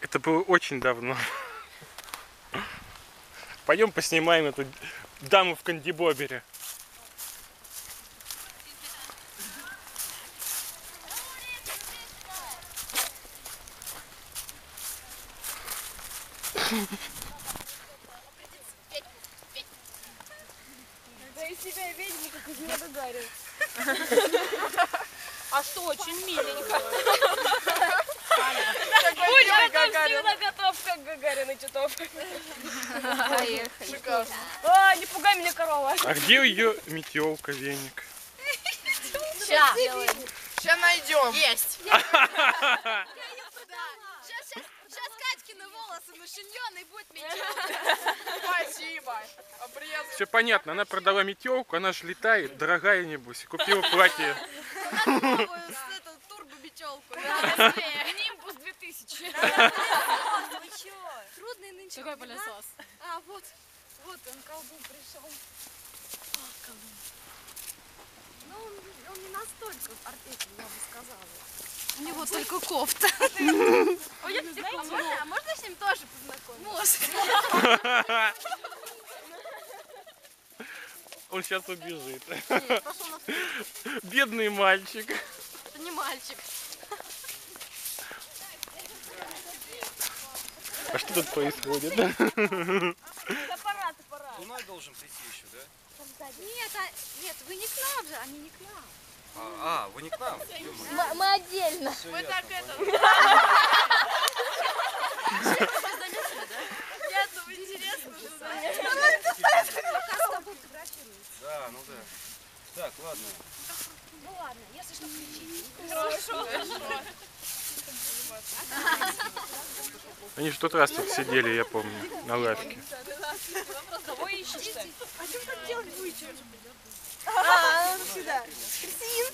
Это было очень давно. Пойдем поснимаем эту даму в кандибобере. Да из себя ведьма, как из него Гагарин. А что, очень миленько. Будь всегда готов, как Гагарин и Титов. Поехали. А, не пугай меня, корова. А где ее метелка, веник? Сейчас. Сейчас найдем. Есть. Сейчас Катькины волосы нашиньёны и будет метелка. Спасибо. Все понятно, она продала метелку, она же летает, дорогая небось, купила платье. Турбо-метелку. Нимбус 2000. Вы чё? Трудный нынче. Какой пылесос? А, вот он, колдун пришел. Ну, он не настолько артель, я бы сказала. У него только кофта. А можно с ним тоже познакомиться? Он сейчас убежит. Бедный мальчик. Это не мальчик. А что тут происходит? Аппарат. Луна должен прийти еще, да? Нет, вы не к нам же, они не к нам. Вы не к нам? Мы отдельно. Мы так это... Нет, ну интересно же, пока с тобой фотографируют. Да, ну да. Так, ладно. Ну ладно, если что, включите. Хорошо. Они же в тот раз тут сидели, я помню, на лавке. Кого ищешь-то? А что так делать будете? А, сюда. Крисин.